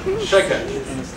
Shake it.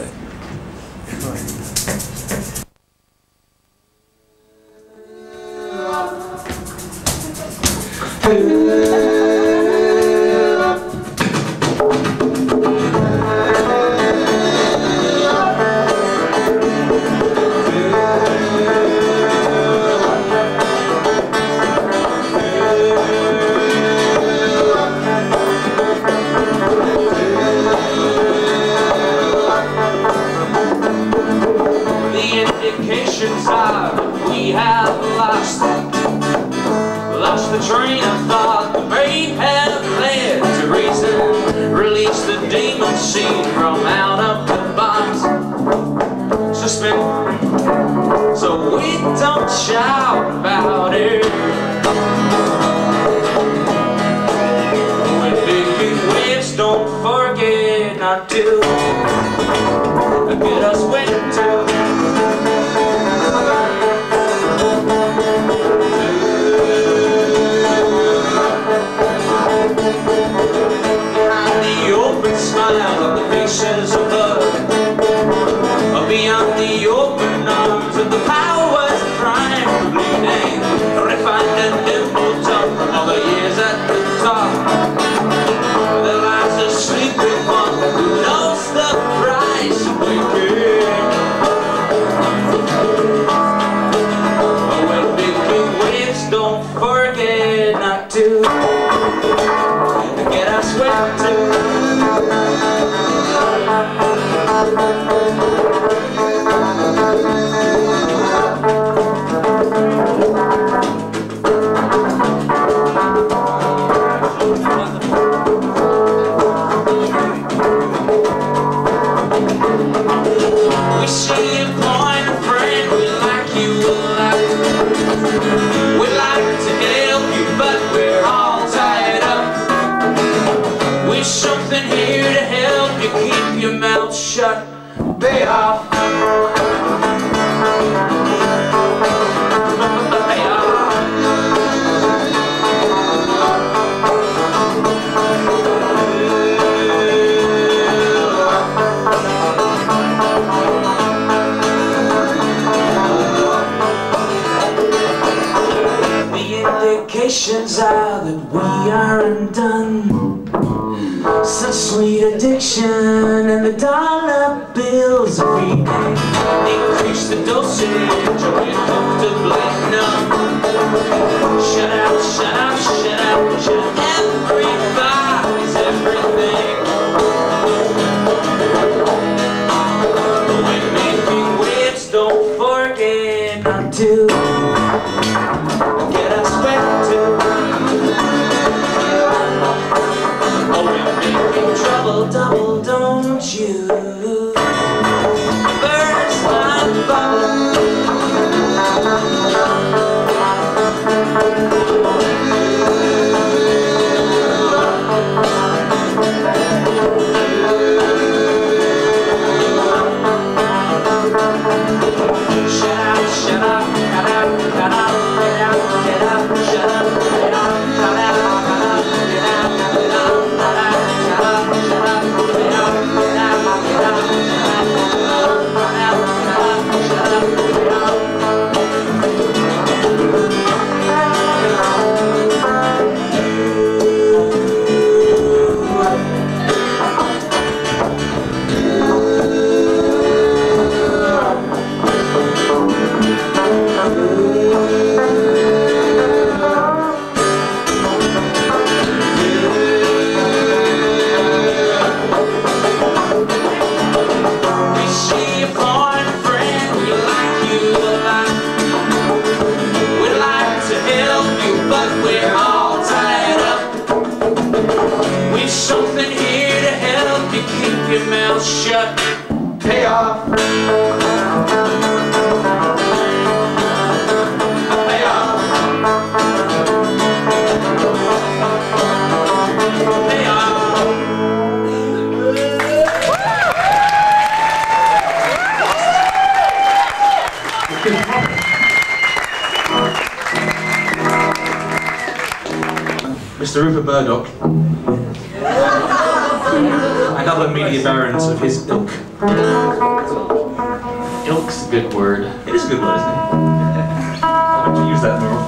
We have lost the train of thought. The brave have led to reason. Release the demon seed from out of the box. Suspend, so we don't shout about it. When big waves, don't forget not to get us wet too. Smile on the faces above, beyond the open arms of the powers prime, bleeding, refined and dimpled tongue from all the years at the top. There lies a sleeping one who knows the price of waking. When big waves, don't forget not to get us wet too. We see you point a friend, we like you alive. We like to help you, but we're all tied up. We've something here to help you keep your mouth shut. Pay off. Indications are that we are undone. Such sweet addiction and the dollar bills we increase the dosage or you're comfortably numb. Shut out, shut out, shut out, shut out. Everybody's everything. When making waves, don't forget not to get us wet too. Oh, we're making trouble double, don't you? Burst my bubble. Shut up, shut up, cut out, cut out, get out, get out, shut up, get out, cut out, cut out, get out, get out, cut out, shut up, shut up, get out, get out, get out, cut out, cut out, shut up, get out. Something here to help you keep your mouth shut. Pay off. Pay off. Pay off. Mr. Rupert Murdoch. and other media barons of his ilk. Ilk's a good word. It is a good word, isn't it? I like to use that more.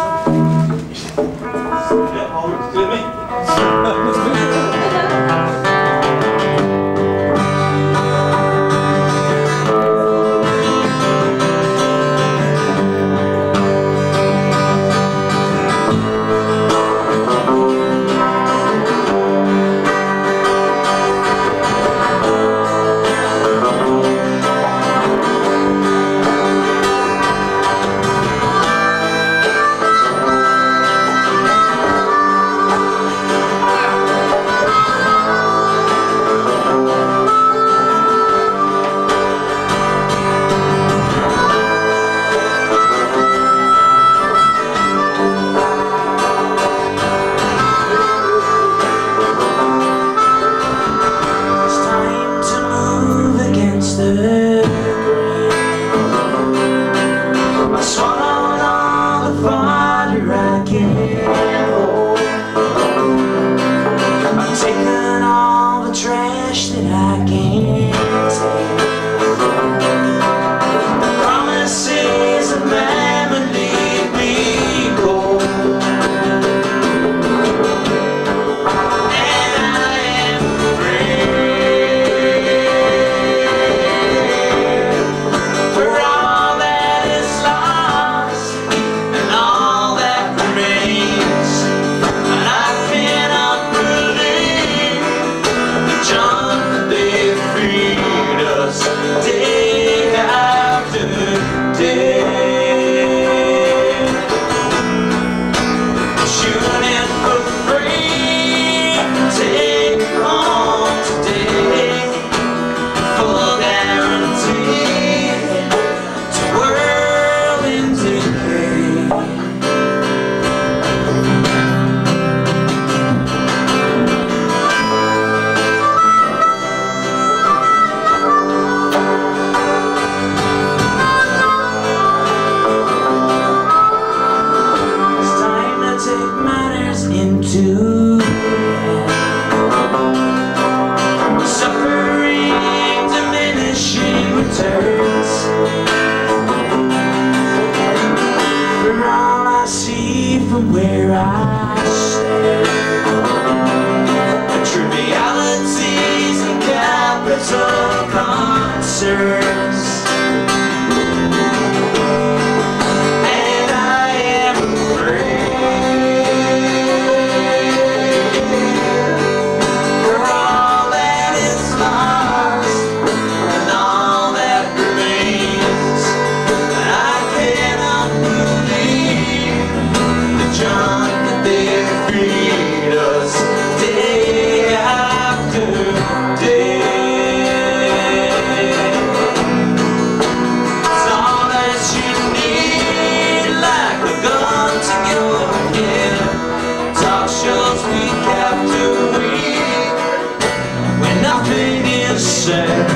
From where I stand, the trivialities and capital concerns, and I am afraid for all that is lost and all that remains. I cannot believe John, that they feed us day after day. It's all that you need, like a gun to your head. Talk shows week after week, when nothing is said.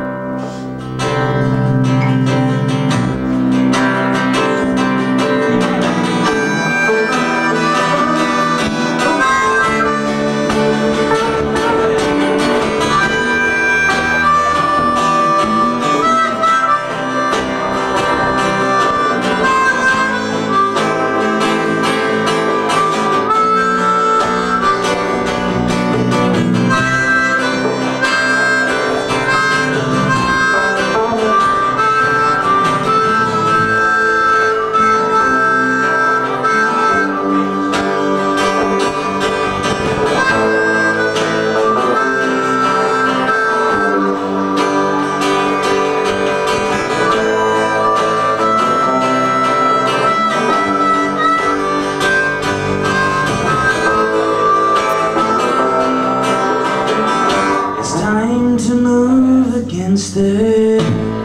To move against the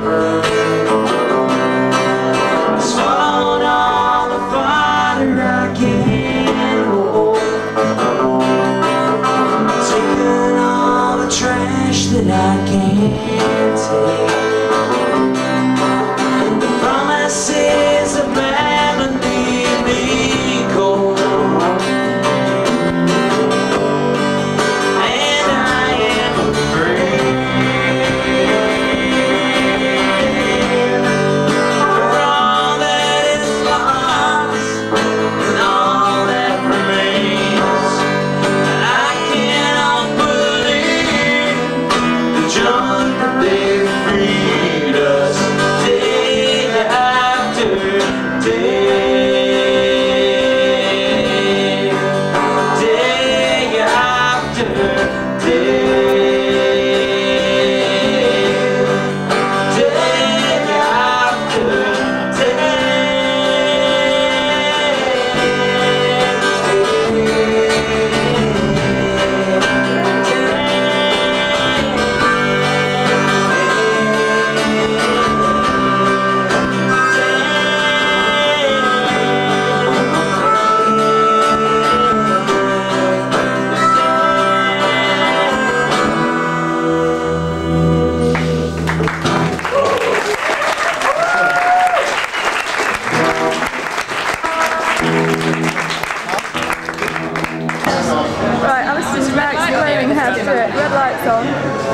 swallowed all the fire I can hold, taking all the trash that I can't take. The promises of man leave me cold, and I am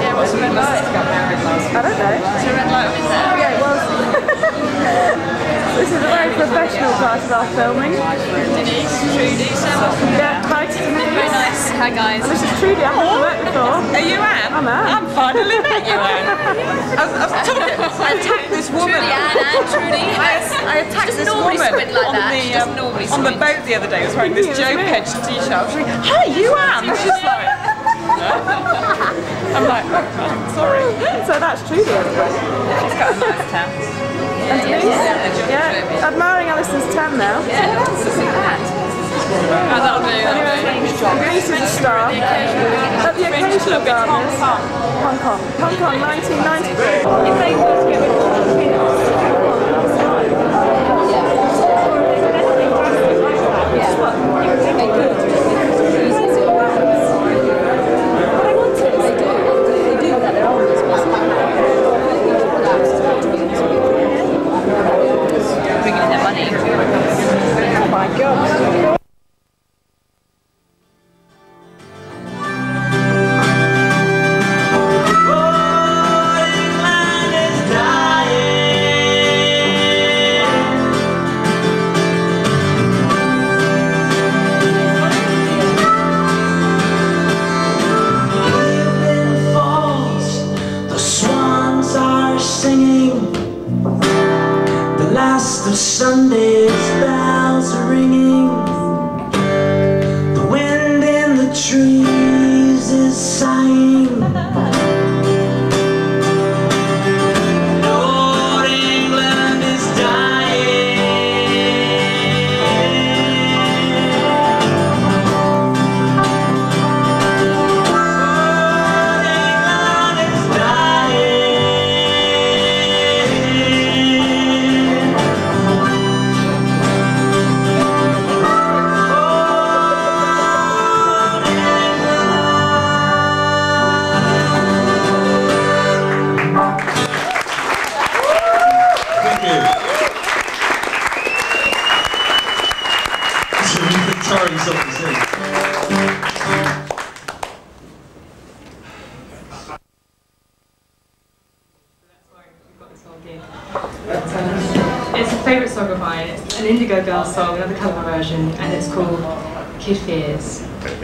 Yeah, what's the red light? I don't know. Is there a red light in there? Yeah, it was. This is a very professional part of our filming. Denise, Trudy, Sam. Yeah, hi to Denise. Very nice. Hi guys. And this is Trudy, I've never met before. Are you Anne? I'm Anne. I'm finally met you, Anne. I attacked this woman. Trudy, Anne, Trudy. I attacked this woman on the boat the other day. I was wearing this Joe Pedge t-shirt. I was like, hi, you Anne? She's like, no. I'm like, oh, sorry. So that's Trudy. She's got a nice tan. And Denise? Yeah, admiring Alison's tan now. Yeah, that'll do. Denise is a star. At the occasional gardeners. Hong Kong. Hong Kong, 1993. Bringing in their money. Oh my God. The Sunday's bells are ringing. The wind in the trees is sighing. Lord, England is dying. Lord, England is dying. Entirely self-deceived. It's a favourite song of mine. It's an Indigo Girls song, another cover version, and it's called Kid Fears.